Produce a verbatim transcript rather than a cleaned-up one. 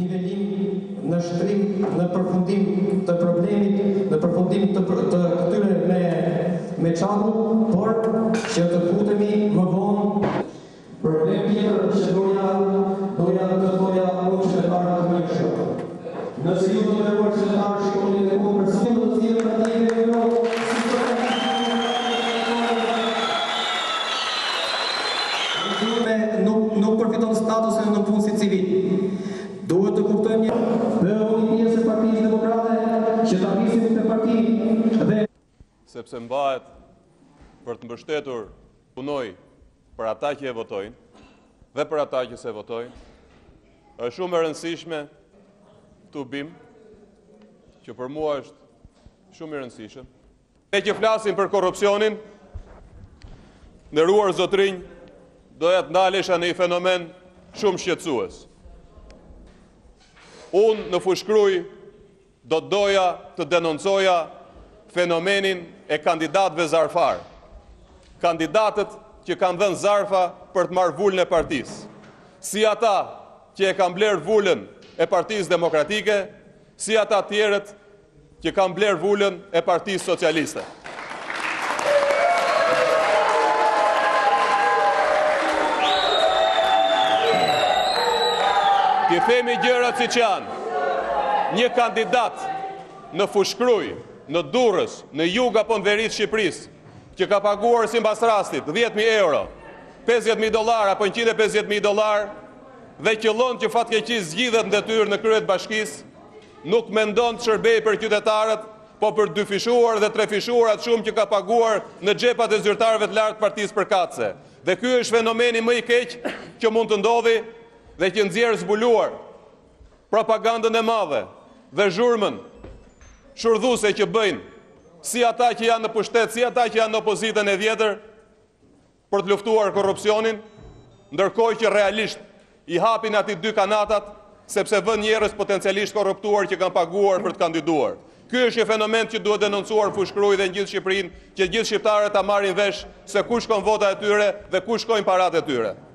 nivelim, në shtrim, në përfundim të problemit, në përfundim të, të këtyre me, me çaku, por që të futemi më vonë. Problem tjetër që doja, doja të doja o qytetarë të më shoh. Nëse ju të nderuar qytetarë shikoni dhe ku përsin të cilë partijeve euro, nuk, nuk përfiton statusin në punësit civil. Duhet të kuptojmë një dhe unë pjesë e Partisë Demokrate që ta nisim të parti dhe sepse mbahet për të mbështetur punoj për ata që e votojnë dhe për ata që se votojnë, është shumë e rëndësishme të bim që për mua është shumë i rëndësishëm. Ne që flasim për korrupsionin, nderuar zotrinj, doja të ndalesha në një fenomen shumë shqetësues. Unë në Fushkruj do të doja të denoncoja fenomenin e kandidatëve zarfar. Kandidatët që kanë dhënë zarfa për të marrë vullën e partisë. Si ata që e kanë blerë vullën e Partisë Demokratike, si ata tjerët që kanë blerë vullën e Partisë Socialiste. Ti themi gjërat si që janë. Një kandidat në Fushkruj, në Durrës, në jug apo në veri të Shqipërisë, që ka paguar sipas rastit dhjetë mijë euro, pesëdhjetë mijë dollar apo njëqind e pesëdhjetë mijë dollar dhe qëllon që fatkeqësisht zgjidhet në detyrë në krye të bashkisë, nuk mendon të shërbejë për qytetarët, po për dyfishuar dhe trefishuar atë shumë që ka paguar në xhepat e zyrtarëve të lartë Partisë Përkatëse. Dhe ky është fenomeni më i keq që mund të ndodhi dhe që nxjerr zbuluar propagandën e madhe dhe zhurmën shurdhuese që bëjnë si ata që janë në pushtet, si ata që janë në opozitën e vjetër për të luftuar korrupsionin, ndërkohë që realisht i hapin ati dy kanatat sepse vën njerëz potencialisht korruptuar që kanë paguar për të kandiduar. Ky është një fenomen që duhet denoncuar Fushkruj dhe në gjithë Shqipërinë, që gjithë shqiptarët ta marrin vesh se ku shkon vota e tyre dhe ku shkojnë paratë e tyre.